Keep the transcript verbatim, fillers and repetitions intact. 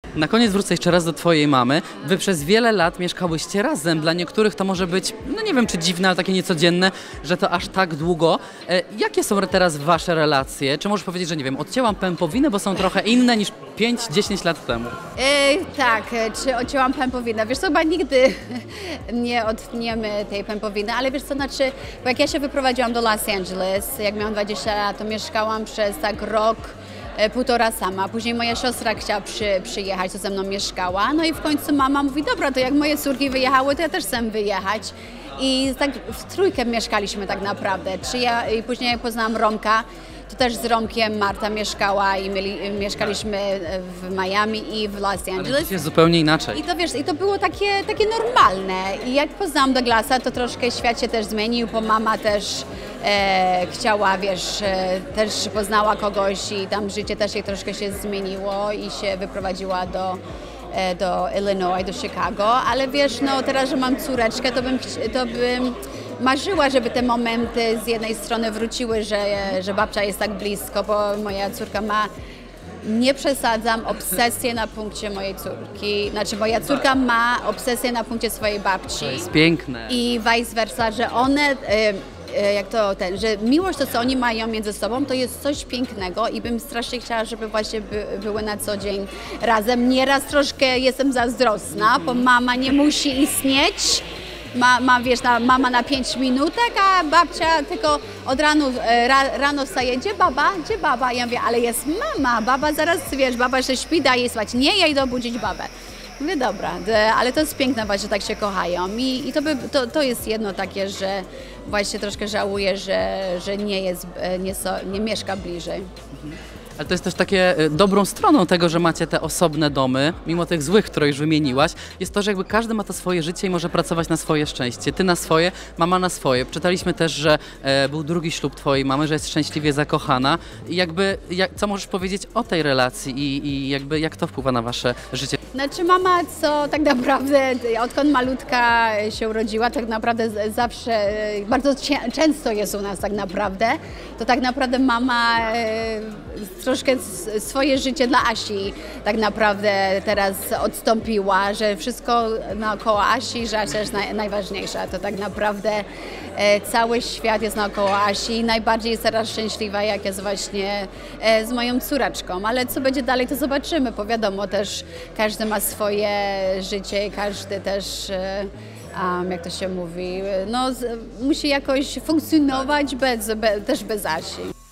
Na koniec wrócę jeszcze raz do twojej mamy. Wy przez wiele lat mieszkałyście razem. Dla niektórych to może być, no nie wiem czy dziwne, ale takie niecodzienne, że to aż tak długo. E, jakie są teraz wasze relacje? Czy możesz powiedzieć, że nie wiem, odcięłam pępowinę, bo są trochę inne niż pięć dziesięć lat temu? E, tak, czy odcięłam pępowinę? Wiesz co, chyba nigdy nie odtniemy tej pępowiny, ale wiesz co, znaczy, bo jak ja się wyprowadziłam do Los Angeles, jak miałam dwadzieścia lat, to mieszkałam przez tak rok, półtora sama. Później moja siostra chciała przy, przyjechać, to ze mną mieszkała. No i w końcu mama mówi, dobra, to jak moje córki wyjechały, to ja też chcę wyjechać. I tak w trójkę mieszkaliśmy tak naprawdę. Czy ja, i później jak poznałam Romka, to też z Romkiem Marta mieszkała i mieli, mieszkaliśmy w Miami i w Los Angeles. Ale jest zupełnie inaczej. I to wiesz, i to było takie, takie normalne. I jak poznałam Douglasa, to troszkę świat się też zmienił, bo mama też e, chciała, wiesz, e, też poznała kogoś i tam życie też jej troszkę się zmieniło i się wyprowadziła do do Illinois, do Chicago, ale wiesz, no teraz, że mam córeczkę, to bym, to bym marzyła, żeby te momenty z jednej strony wróciły, że, że babcia jest tak blisko, bo moja córka ma, nie przesadzam, obsesję na punkcie mojej córki, znaczy moja córka ma obsesję na punkcie swojej babci. To jest piękne. I vice versa, że one... jak to ten, że miłość to, co oni mają między sobą, to jest coś pięknego i bym strasznie chciała, żeby właśnie by, były na co dzień razem. Nieraz troszkę jestem zazdrosna, bo mama nie musi istnieć. Ma, ma, wiesz, na, mama na pięć minutek, a babcia tylko od rano, ra, rano wstaje, gdzie baba, gdzie baba? Ja mówię, ale jest mama, baba zaraz, wiesz, baba jeszcze śpi, daje spać. Nie, ja idę obudzić babę. Mówię, dobra, ale to jest piękne właśnie, że tak się kochają i, i to, by, to, to jest jedno takie, że właśnie troszkę żałuję, że, że nie jest, nie, so, nie mieszka bliżej. Ale to jest też takie dobrą stroną tego, że macie te osobne domy, mimo tych złych, które już wymieniłaś, jest to, że jakby każdy ma to swoje życie i może pracować na swoje szczęście. Ty na swoje, mama na swoje. Czytaliśmy też, że e, był drugi ślub twojej mamy, że jest szczęśliwie zakochana. I jakby, jak, co możesz powiedzieć o tej relacji i, i jakby jak to wpływa na wasze życie? Znaczy mama, co tak naprawdę, odkąd malutka się urodziła, tak naprawdę zawsze, bardzo często jest u nas tak naprawdę, to tak naprawdę mama e, troszkę swoje życie dla Asi tak naprawdę teraz odstąpiła, że wszystko naokoło Asi, że Asia jest naj, najważniejsza. To tak naprawdę e, cały świat jest naokoło Asi i najbardziej jest teraz szczęśliwa, jak jest właśnie e, z moją córeczką. Ale co będzie dalej, to zobaczymy, bo wiadomo też, każdy ma swoje życie i każdy też, e, um, jak to się mówi, no, z, musi jakoś funkcjonować bez, be, też bez Asi.